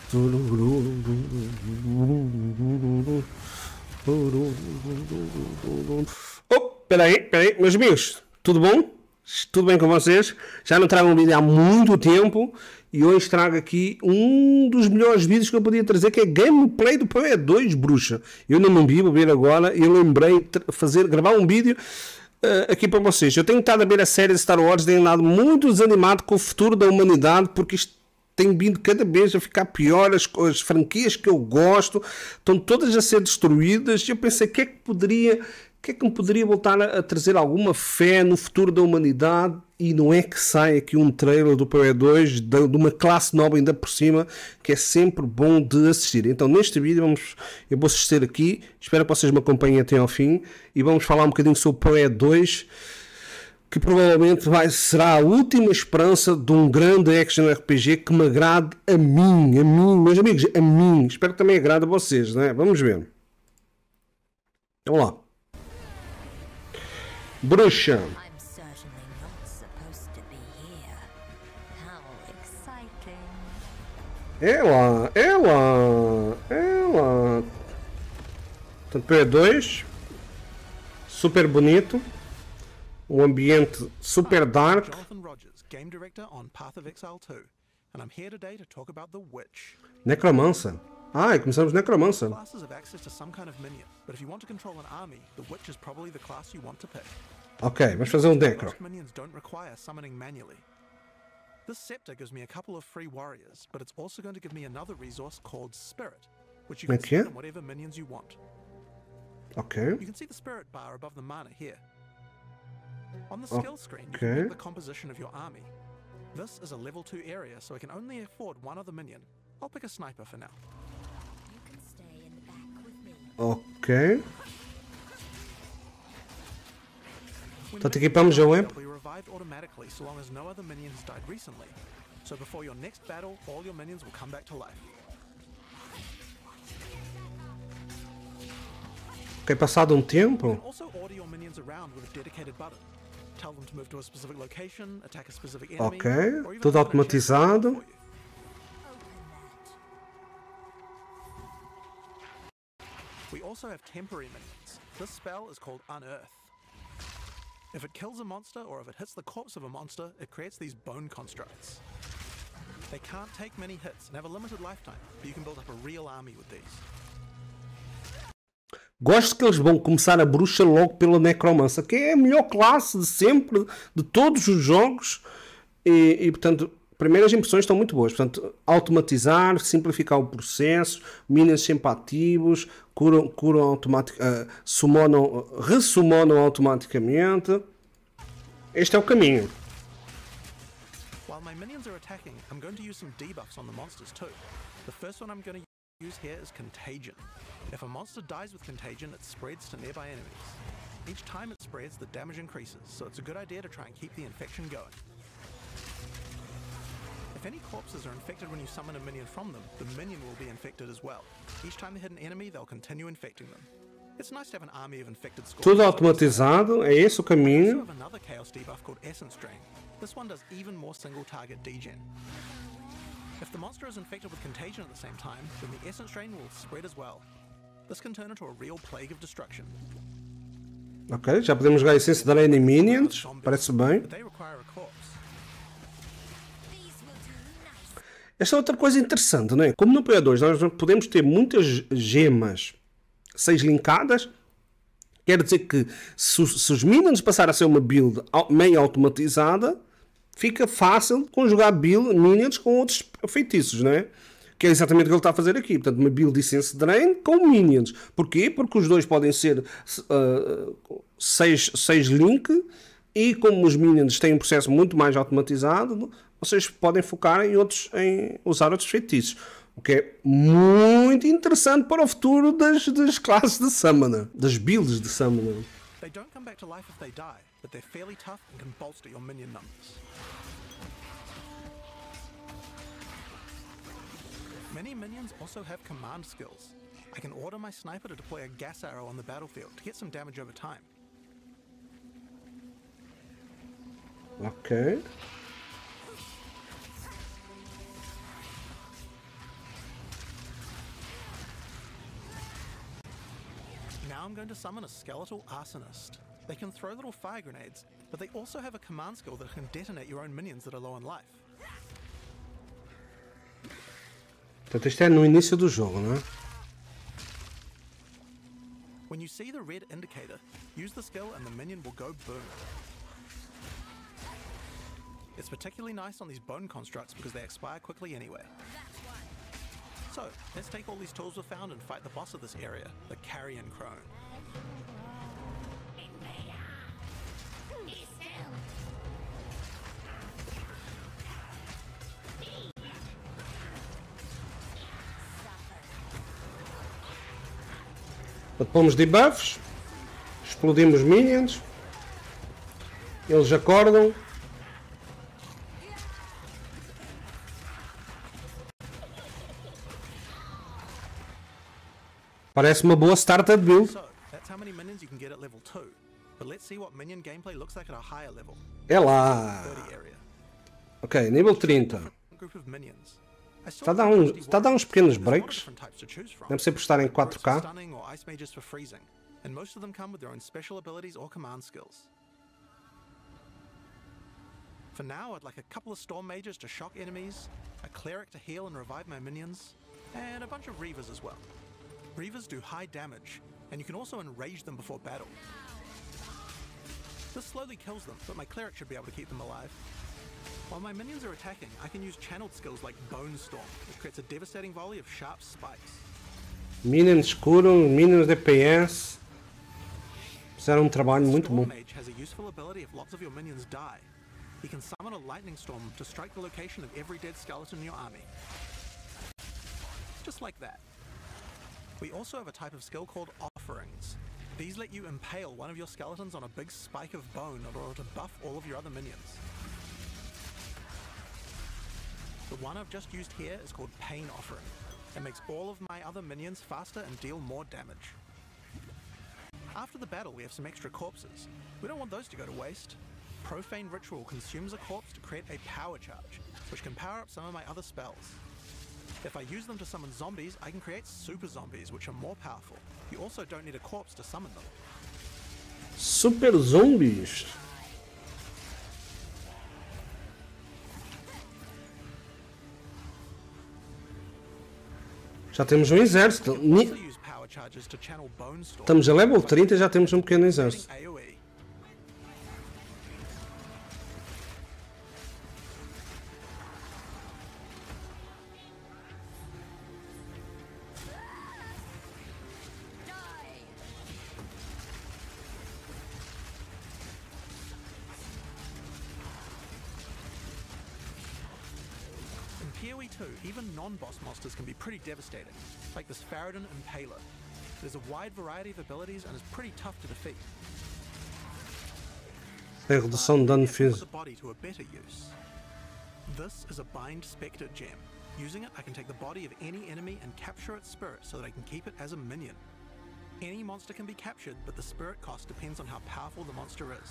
Oh, peraí, meus amigos, tudo bom? Tudo bem com vocês? Já não trago um vídeo há muito tempo e hoje trago aqui um dos melhores vídeos que eu podia trazer, que é gameplay do PoE 2 Bruxa. Eu não me vi, vou ver agora e eu lembrei de gravar um vídeo aqui para vocês. Eu tenho estado a ver a série de Star Wars, tenho andado muito desanimado com o futuro da humanidade, porque isto tem vindo cada vez a ficar pior, as franquias que eu gosto estão todas a ser destruídas. E eu pensei, o que é que me poderia voltar a trazer alguma fé no futuro da humanidade? E não é que sai aqui um trailer do PoE 2 de uma classe nova ainda por cima, que é sempre bom de assistir. Então neste vídeo eu vou assistir aqui, espero que vocês me acompanhem até ao fim e vamos falar um bocadinho sobre o PoE 2, que provavelmente será a última esperança de um grande action RPG que me agrade a mim, meus amigos, a mim. Espero que também agrade a vocês, né? Vamos ver. Vamos lá. Bruxa. Ela. Portanto, P2. Super bonito. Um ambiente super dark. Necromancer. Ah, começamos Necromancer. Ok, vamos fazer um Necro. This scepter gives me a couple of free warriors, but it's also going to give me another resource called Spirit, which you can see on whatever minions you want. Ok. You can see the Spirit bar above the mana here. On the skill screen, you can get the composition of your army. This is a level 2 area, so I can only afford one other minion. I'll pick a sniper for now. You can stay in the back with me. Ok. Então equipamos a web. They'll be revived automatically so long as no other minion has died recently. So before your next battle, all your minions will come back to life. Ok, passado um tempo. You can also order your minions around with a dedicated button. Tell them to move to a specific location, attack a specific enemy, Ok, or even tudo open a chest automatizado. for you. We also have temporary minions. This spell is called Unearth. If it kills a monster or if it hits the corpse of a monster, it creates these bone constructs. They can't take many hits and have a limited lifetime, but you can build up a real army with these. Gosto que eles vão começar a bruxa logo pela Necromancer, que é a melhor classe de sempre, de todos os jogos. E portanto, primeiras impressões estão muito boas. Portanto, automatizar, simplificar o processo, minions sempre ativos, curam automaticamente, ressummonam automaticamente. Este é o caminho. While my minions are attacking, I'm going to use some debuffs on the monsters too. The first one I'm going to use here is Contagion. If a monster dies with Contagion, it spreads to nearby enemies. Each time it spreads, the damage increases, so it's a good idea to try and keep the infection going. If any corpses are infected when you summon a minion from them, the minion will be infected as well. Each time they hit an enemy, they'll continue infecting them. It's nice to have an army of infected scorpions. Tudo automatizado, é esse o We also caminho. have another chaos debuff called Essence Drain. This one does even more single target degen. If the monster is infected with Contagion at the same time, then the Essence Drain will spread as well. This can turn into a real plague of destruction. Ok, já podemos jogar Essence Drain em Minions, parece bem. But they require a corpse. These will do nice. Esta é outra coisa interessante, não é? Como no PoE 2 nós podemos ter muitas gemas 6 linkadas, quer dizer que se os minions passarem a ser uma build meio automatizada, fica fácil conjugar minions com outros feitiços, não é? Que é exatamente o que ele está a fazer aqui. Portanto, uma build de Essence Drain com minions. Porquê? Porque os dois podem ser 6 link e como os minions têm um processo muito mais automatizado, vocês podem focar em usar outros feitiços. O que é muito interessante para o futuro das classes de Summoner, das builds de Summoner. They don't come back to life if they die, but they're fairly tough and can bolster your minion numbers. Many minions also have command skills. I can order my sniper to deploy a gas arrow on the battlefield to get some damage over time. Ok. now I'm going to summon a skeletal arsonist. They can throw little fire grenades, but they also have a command skill that can detonate your own minions that are low on life. Portanto, isto é no início do jogo, não é? When you see the red indicator, use the skill and the minion will go boom. It's particularly nice on these bone constructs because they expire quickly anyway. So, let's take all these tools we found and fight the boss of this area, the Carrion Crone. Pomos debuffs, explodimos minions, eles acordam. Parece uma boa starter build. So, that's how many minions you can get at level 2. But let's see what minion gameplay looks like at a higher level. É lá. 30 area. Ok, nível 30. Group of minions. Está a dar uns pequenos breaks. Deve ser por estar em 4K. Stunning or ice mages for freezing, and most of them come with their own special abilities or command skills. For now, I'd like a couple of storm mages to shock enemies, a cleric to heal and revive my minions, and a bunch of reavers as well. Reavers do high damage, and you can also enrage them before battle. This slowly kills them, but my cleric should be able to keep them alive. While my minions are attacking, I can use channeled skills like Bone Storm, which creates a devastating volley of sharp spikes. Minions escuros, minions DPS. Fizeram um trabalho muito Storm bom. Mage has a useful ability if lots of your minions die. He can summon a lightning storm to strike the location of every dead skeleton in your army. Just like that. We also have a type of skill called Offerings. These let you impale one of your skeletons on a big spike of bone in order to buff all of your other minions. The one I've just used here is called Pain Offering. It makes all of my other minions faster and deal more damage. After the battle, we have some extra corpses. We don't want those to go to waste. Profane Ritual consumes a corpse to create a power charge, which can power up some of my other spells. If I use them to summon zombies, I can create super zombies, which are more powerful. You also don't need a corpse to summon them. Super zombies. Já temos um exército. Also use power charges to channel Bone Storm. Estamos a level 30 e já temos um pequeno exército. AoE. In PoE 2, even non-boss monsters can be pretty devastating, like this Faradin Impaler. There's a wide variety of abilities and is pretty tough to defeat. Tem redução de dano Put the físico. body to a better use. This is a Bind Spectre gem. Using it, I can take the body of any enemy and capture its spirit so that I can keep it as a minion. Any monster can be captured, but the spirit cost depends on how powerful the monster is.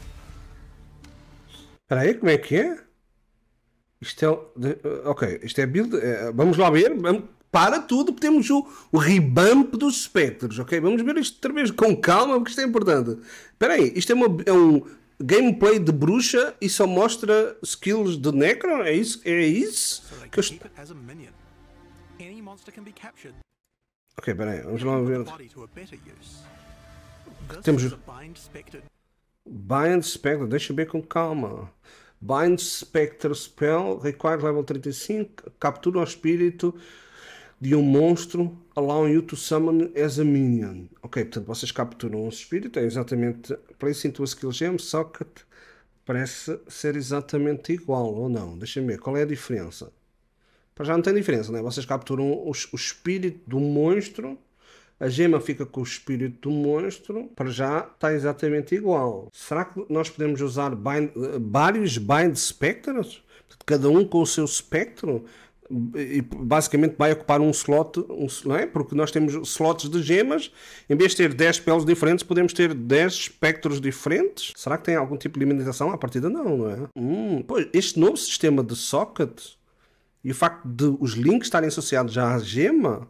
Espera aí, como é que é? Isto é... Ok, isto é build... vamos lá ver. Para tudo, temos o revamp dos espectros, ok? Vamos ver isto outra vez com calma, porque isto é importante. Espera aí, isto é um gameplay de bruxa e só mostra skills de necro? É isso? So that I Que can eu... keep it as a minion. Any monster can be captured, Ok, espera aí, vamos lá put the ver. body to a better use. This Temos- is a Bind Spectre. Bind Spectre, deixa eu ver com calma. Bind Spectre Spell, require level 35, captura o espírito de um monstro, allow you to summon as a minion. Ok, portanto vocês capturam um espírito, é exatamente, place into a skill gem, socket, parece ser exatamente igual, ou não? Deixa-me ver, qual é a diferença? Para já não tem diferença, né? Vocês capturam o espírito do monstro, a gema fica com o espírito do monstro, para já está exatamente igual. Será que nós podemos usar vários Bind Spectres? Cada um com o seu espectro? E basicamente vai ocupar um slot, não é? Porque nós temos slots de gemas, em vez de ter 10 spells diferentes, podemos ter 10 espectros diferentes. Será que tem algum tipo de limitação? À partida não é? Pois, este novo sistema de socket e o facto de os links estarem associados já à gema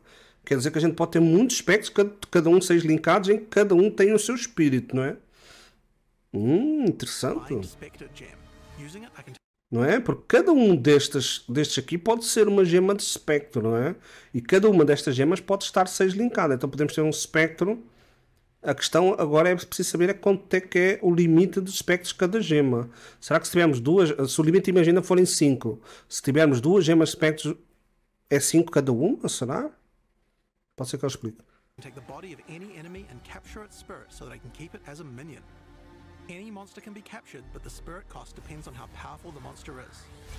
Quer dizer que a gente pode ter muitos espectros, cada um 6 linkados, em que cada um tem o seu espírito, não é? Interessante. Find Spectre Gem. Using it, I can Não é? Porque cada um destes aqui pode ser uma gema de espectro, não é? E cada uma destas gemas pode estar 6 linkada. Então podemos ter um espectro. A questão agora é preciso saber quanto é que é o limite de espectros de cada gema. Será que se tivermos duas, se o limite, imagina, forem 5, se tivermos 2 gemas de espectros, é 5 cada uma? Será? Pode ser que eu explique. take the body of any enemy and capture its spirit so that I can keep it as a minion. Any monster can be captured, but the spirit cost depends on how powerful the monster is.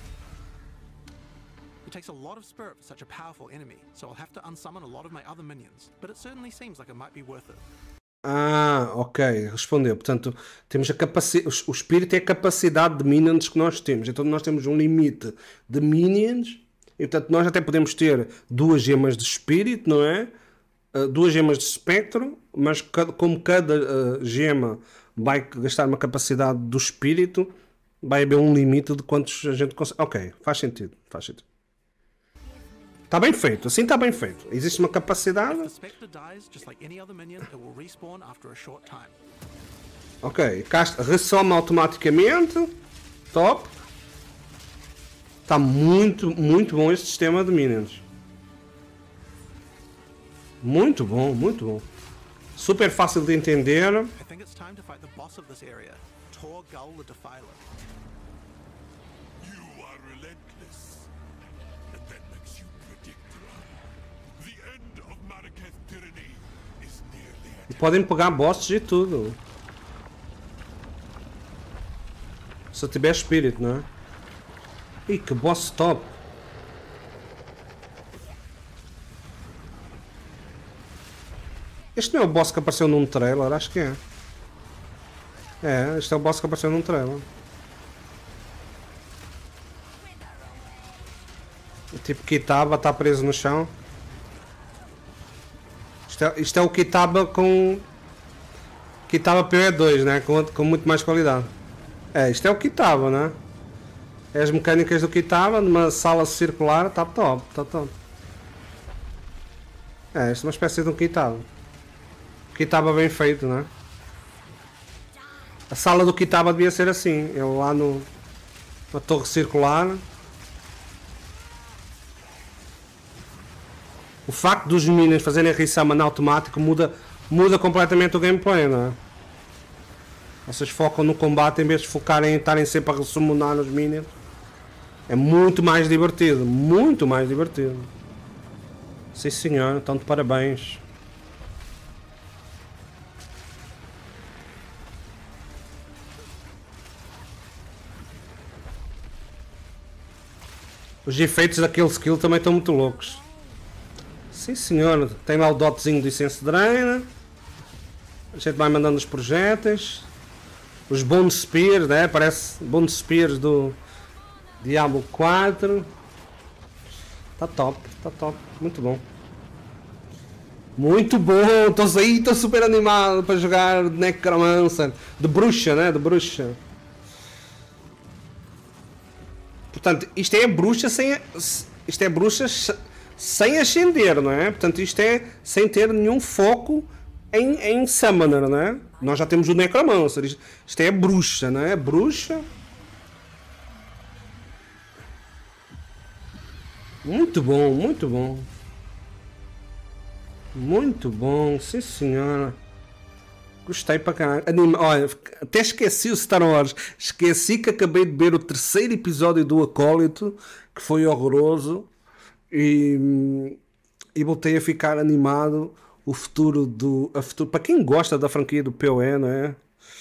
It takes a lot of spirit for such a powerful enemy, so I'll have to unsummon a lot of my other minions, but it certainly seems like it might be worth it. Ok, respondeu. Portanto, temos a capacidade, o espírito é a capacidade de minions que nós temos. Então nós temos um limite de minions, e portanto nós até podemos ter 2 gemas de espírito, não é? 2 gemas de espectro, mas como cada gema vai gastar uma capacidade do espírito, vai haver um limite de quantos a gente consegue. Ok, faz sentido, faz sentido. Está bem feito, assim está bem feito. Existe uma capacidade. The Spectre dies just like any other minion, it will respawn after a short time. Ok, ressoma automaticamente. Top. Está muito bom este sistema de minions. Muito bom. Super fácil de entender. I think it's time to fight the boss of this area, Torgull the Defiler. You are relentless. And that makes you predictable. The end of Marraketh tyranny is nearly at E podem pegar bosses e tudo. Se tiver espírito, não é? Ih, que boss top. Este não é o boss que apareceu num trailer? Acho que é. É, este é o boss que apareceu num trailer. O tipo Kitaba está preso no chão. Isto é o Kitaba com... Kitaba PoE2, né? Com muito mais qualidade. É, isto é o Kitaba, né? É as mecânicas do Kitaba numa sala circular. Tá top, tá top. É, isto é uma espécie de um Kitaba. Kitaba bem feito, né? A sala do Kitaba devia ser assim. Ele lá na torre circular. O facto dos minions fazerem resummon automático muda completamente o gameplay, não é? Vocês focam no combate em vez de focarem em estarem sempre a ressummonar os minions. É muito mais divertido. Muito mais divertido. Sim senhor, então de parabéns. Os efeitos daquele skill também estão muito loucos. Sim senhor, tem lá o dotzinho do Essence Drain. A gente vai mandando os projéteis. Os Bone Spears, né? Parece Bone Spears do Diablo 4. Tá top, muito bom. Muito bom, estou super animado para jogar Necromancer. De bruxa, né? De bruxa. Portanto, isto é bruxa sem ascender, não é? Portanto, isto é sem ter nenhum foco em Summoner, não é? Nós já temos o Necromancer. Isto é bruxa, não é? Bruxa. Muito bom, muito bom. Muito bom, sim senhora. Gostei para caralho. Olha, até esqueci o Star Wars. Esqueci que acabei de ver o 3º episódio do Acólito, que foi horroroso. E voltei a ficar animado. O futuro para quem gosta da franquia do PoE, não é?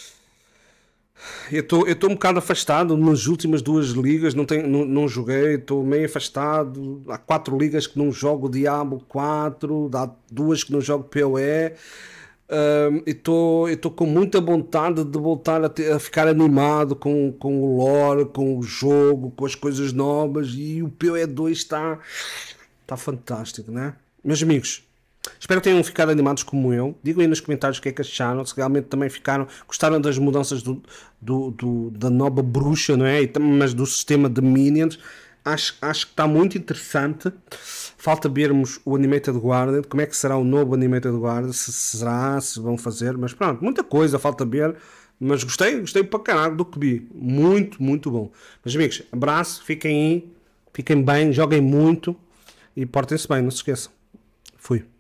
Eu estou um bocado afastado nas últimas 2 ligas, não joguei, estou meio afastado. Há 4 ligas que não jogo Diablo 4, há 2 que não jogo PoE. Estou com muita vontade de voltar a ficar animado com o lore, com o jogo, com as coisas novas, e o PoE 2 está fantástico, né? Meus amigos, espero que tenham ficado animados como eu. Digam aí nos comentários o que é que acharam, se realmente também gostaram das mudanças da nova bruxa, não é? Mas do sistema de minions. Acho que está muito interessante. Falta vermos o Animated Guardian, como é que será o novo Animated Guardian, se vão fazer, mas pronto, muita coisa falta ver, mas gostei para caralho do que vi, muito, muito bom. Meus amigos, abraço, fiquem aí, fiquem bem, joguem muito e portem-se bem, não se esqueçam. Fui.